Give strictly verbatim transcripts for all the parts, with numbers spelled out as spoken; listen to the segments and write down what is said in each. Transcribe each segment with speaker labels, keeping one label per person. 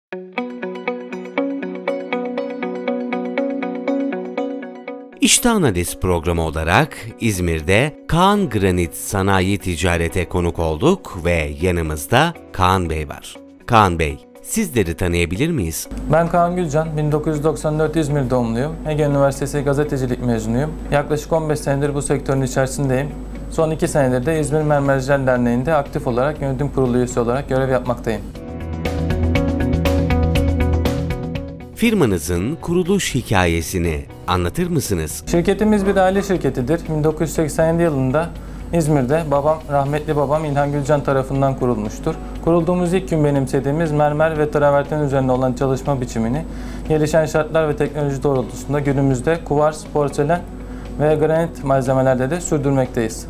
Speaker 1: İşte Analiz programı olarak İzmir'de Kaan Granit Sanayi Ticaret'e konuk olduk ve yanımızda Kaan Bey var. Kaan Bey, sizleri tanıyabilir miyiz?
Speaker 2: Ben Kaan Gülcan, bin dokuz yüz doksan dört İzmir doğumluyum. Ege Üniversitesi Gazetecilik mezunuyum. Yaklaşık on beş senedir bu sektörün içerisindeyim. Son iki senedir de İzmir Mermerciler Derneği'nde aktif olarak yönetim kurulu üyesi olarak görev yapmaktayım.
Speaker 1: Firmanızın kuruluş hikayesini anlatır mısınız?
Speaker 2: Şirketimiz bir aile şirketidir. bin dokuz yüz seksen yedi yılında İzmir'de babam, rahmetli babam İlhan Gülcan tarafından kurulmuştur. Kurulduğumuz ilk gün benimsediğimiz mermer ve traverten üzerine olan çalışma biçimini gelişen şartlar ve teknoloji doğrultusunda günümüzde kuvars, porselen ve granit malzemelerde de sürdürmekteyiz.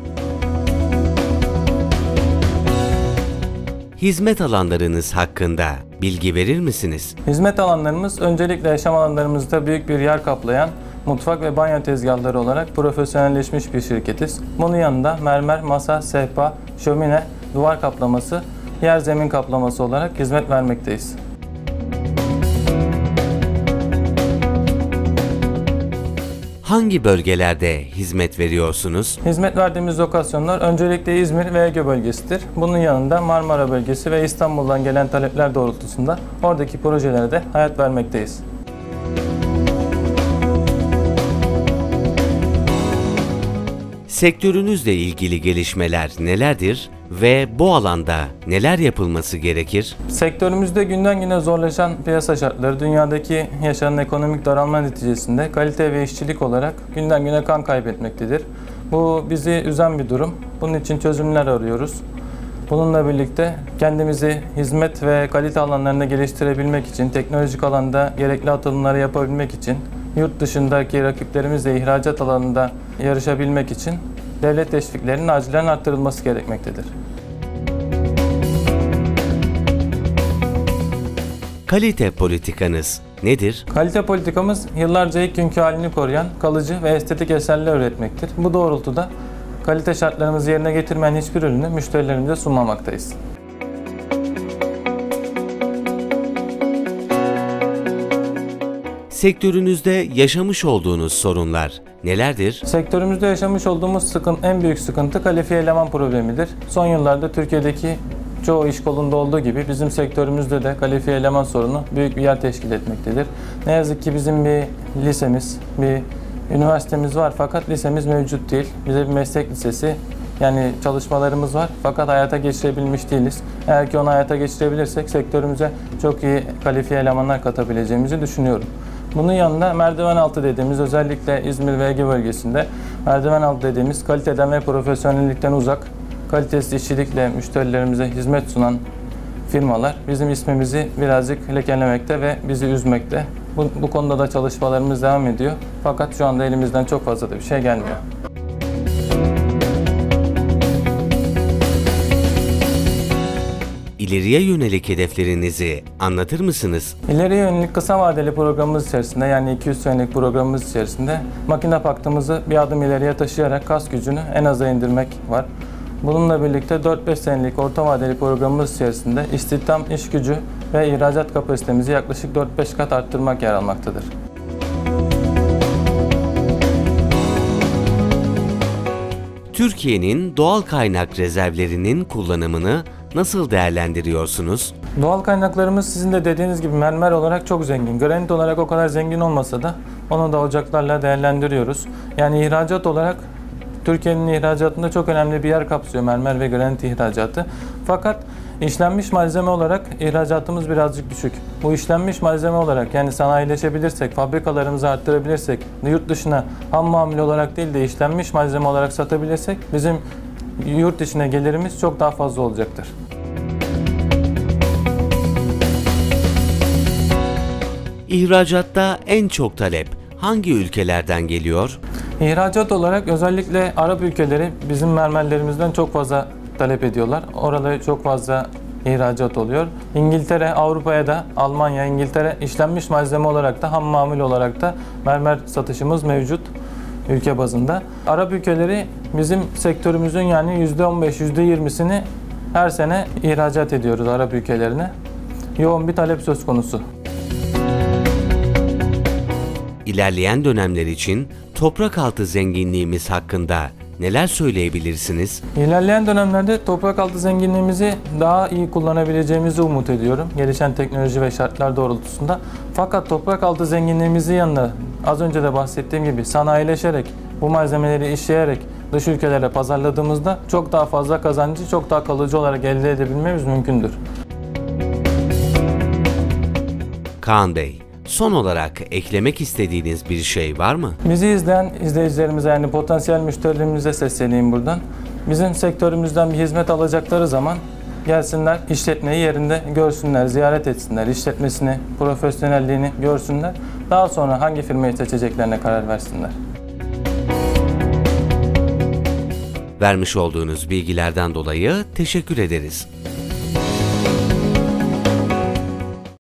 Speaker 1: Hizmet alanlarınız hakkında bilgi verir misiniz?
Speaker 2: Hizmet alanlarımız öncelikle yaşam alanlarımızda büyük bir yer kaplayan mutfak ve banyo tezgahları olarak profesyonelleşmiş bir şirketiz. Bunun yanında mermer, masa, sehpa, şömine, duvar kaplaması, yer zemin kaplaması olarak hizmet vermekteyiz.
Speaker 1: Hangi bölgelerde hizmet veriyorsunuz?
Speaker 2: Hizmet verdiğimiz lokasyonlar öncelikle İzmir ve Ege bölgesidir. Bunun yanında Marmara bölgesi ve İstanbul'dan gelen talepler doğrultusunda oradaki projelere de hayat vermekteyiz.
Speaker 1: Sektörünüzle ilgili gelişmeler nelerdir ve bu alanda neler yapılması gerekir?
Speaker 2: Sektörümüzde günden güne zorlaşan piyasa şartları, dünyadaki yaşanan ekonomik daralma neticesinde kalite ve işçilik olarak günden güne kan kaybetmektedir. Bu bizi üzen bir durum. Bunun için çözümler arıyoruz. Bununla birlikte kendimizi hizmet ve kalite alanlarında geliştirebilmek için, teknolojik alanda gerekli atılımları yapabilmek için, yurt dışındaki rakiplerimizle ihracat alanında yarışabilmek için devlet teşviklerinin acilen arttırılması gerekmektedir.
Speaker 1: Kalite politikanız nedir?
Speaker 2: Kalite politikamız yıllarca ilk günkü halini koruyan kalıcı ve estetik eserler üretmektir. Bu doğrultuda kalite şartlarımızı yerine getirmeyen hiçbir ürünü müşterilerimize sunmamaktayız.
Speaker 1: Sektörünüzde yaşamış olduğunuz sorunlar nelerdir?
Speaker 2: Sektörümüzde yaşamış olduğumuz sıkıntı, en büyük sıkıntı kalifiye eleman problemidir. Son yıllarda Türkiye'deki çoğu iş kolunda olduğu gibi bizim sektörümüzde de kalifiye eleman sorunu büyük bir yer teşkil etmektedir. Ne yazık ki bizim bir lisemiz, bir üniversitemiz var fakat lisemiz mevcut değil. Bize bir meslek lisesi, yani çalışmalarımız var fakat hayata geçirebilmiş değiliz. Eğer ki onu hayata geçirebilirsek sektörümüze çok iyi kalifiye elemanlar katabileceğimizi düşünüyorum. Bunun yanında merdiven altı dediğimiz, özellikle İzmir ve Ege bölgesinde merdiven altı dediğimiz kaliteden ve profesyonellikten uzak, kalitesiz işçilikle müşterilerimize hizmet sunan firmalar bizim ismimizi birazcık lekelemekte ve bizi üzmekte. Bu, bu konuda da çalışmalarımız devam ediyor. Fakat şu anda elimizden çok fazla da bir şey gelmiyor.
Speaker 1: İleriye yönelik hedeflerinizi anlatır mısınız?
Speaker 2: İleriye yönelik kısa vadeli programımız içerisinde, yani iki yüz senelik programımız içerisinde makine paktımızı bir adım ileriye taşıyarak kas gücünü en aza indirmek var. Bununla birlikte dört beş senelik orta vadeli programımız içerisinde istihdam, iş gücü ve ihracat kapasitemizi yaklaşık dört beş kat arttırmak yer almaktadır.
Speaker 1: Türkiye'nin doğal kaynak rezervlerinin kullanımını nasıl değerlendiriyorsunuz?
Speaker 2: Doğal kaynaklarımız sizin de dediğiniz gibi mermer olarak çok zengin. Granit olarak o kadar zengin olmasa da onu da ocaklarla değerlendiriyoruz. Yani ihracat olarak Türkiye'nin ihracatında çok önemli bir yer kapsıyor mermer ve granit ihracatı. Fakat işlenmiş malzeme olarak ihracatımız birazcık düşük. Bu işlenmiş malzeme olarak, yani sanayileşebilirsek, fabrikalarımızı arttırabilirsek, yurt dışına ham mamule olarak değil de işlenmiş malzeme olarak satabilirsek bizim yurt dışına gelirimiz çok daha fazla olacaktır.
Speaker 1: İhracatta en çok talep hangi ülkelerden geliyor?
Speaker 2: İhracat olarak özellikle Arap ülkeleri bizim mermerlerimizden çok fazla talep ediyorlar. Orada çok fazla ihracat oluyor. İngiltere, Avrupa'ya da Almanya, İngiltere işlenmiş malzeme olarak da ham mamul olarak da mermer satışımız mevcut ülke bazında. Arap ülkeleri bizim sektörümüzün yani yüzde on beş yüzde yirmisini her sene ihracat ediyoruz Arap ülkelerine. yoğun bir talep söz konusu.
Speaker 1: İlerleyen dönemler için toprak altı zenginliğimiz hakkında neler söyleyebilirsiniz?
Speaker 2: İlerleyen dönemlerde toprak altı zenginliğimizi daha iyi kullanabileceğimizi umut ediyorum. Gelişen teknoloji ve şartlar doğrultusunda. Fakat toprak altı zenginliğimizin yanında az önce de bahsettiğim gibi sanayileşerek, bu malzemeleri işleyerek dış ülkelere pazarladığımızda çok daha fazla kazancı, çok daha kalıcı olarak elde edebilmemiz mümkündür.
Speaker 1: Kaan Bey, son olarak eklemek istediğiniz bir şey var mı?
Speaker 2: Bizi izleyen izleyicilerimize, yani potansiyel müşterilerimize sesleneyim buradan. Bizim sektörümüzden bir hizmet alacakları zaman gelsinler, işletmeyi yerinde görsünler, ziyaret etsinler, işletmesini, profesyonelliğini görsünler. Daha sonra hangi firmayı seçeceklerine karar versinler.
Speaker 1: Vermiş olduğunuz bilgilerden dolayı teşekkür ederiz.